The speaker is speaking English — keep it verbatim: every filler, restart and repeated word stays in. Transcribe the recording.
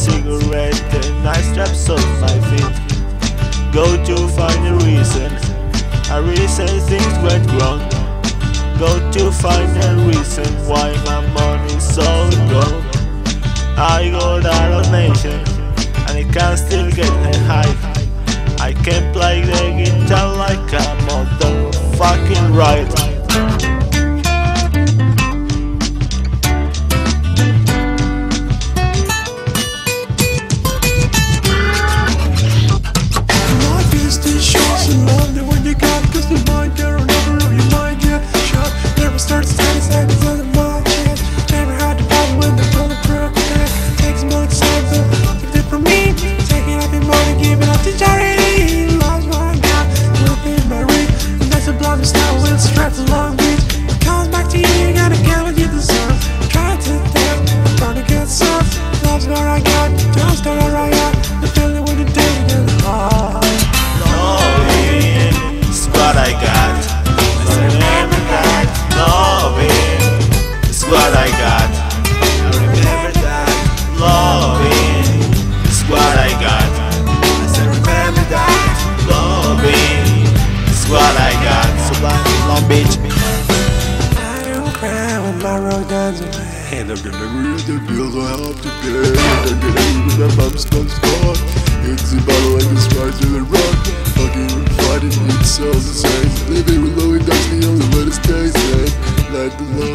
cigarette and I straps on my feet. Go to find a reason, a reason things went wrong. Go to find a reason why my money's so gone. I got out of nation and I can still get high. I can play the guitar like a motherfucking right. And I'm gonna read the bills I have to pay. And I'm gonna eat with my mom's comes on. It's a bottle like a sprite to the rock. Fucking fighting, it sells the same. Living with low and that's the only way to stay sane. Like the